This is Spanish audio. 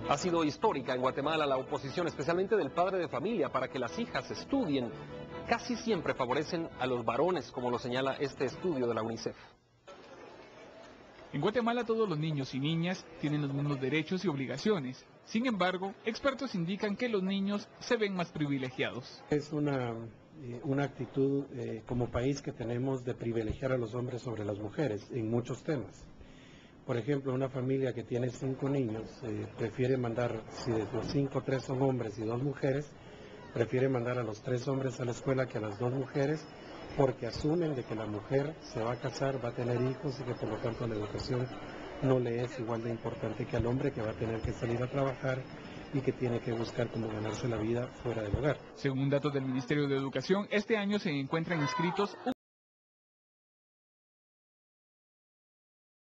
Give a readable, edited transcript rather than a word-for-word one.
Ha sido histórica en Guatemala la oposición, especialmente del padre de familia, para que las hijas estudien. Casi siempre favorecen a los varones, como lo señala este estudio de la UNICEF. En Guatemala todos los niños y niñas tienen los mismos derechos y obligaciones. Sin embargo, expertos indican que los niños se ven más privilegiados. Es una actitud como país que tenemos de privilegiar a los hombres sobre las mujeres en muchos temas. Por ejemplo, una familia que tiene 5 niños prefiere mandar, si de los 5, 3 son hombres y 2 mujeres, prefiere mandar a los 3 hombres a la escuela que a las 2 mujeres, porque asumen de que la mujer se va a casar, va a tener hijos y que por lo tanto la educación no le es igual de importante que al hombre, que va a tener que salir a trabajar y que tiene que buscar cómo ganarse la vida fuera del hogar. Según datos del Ministerio de Educación, este año se encuentran inscritos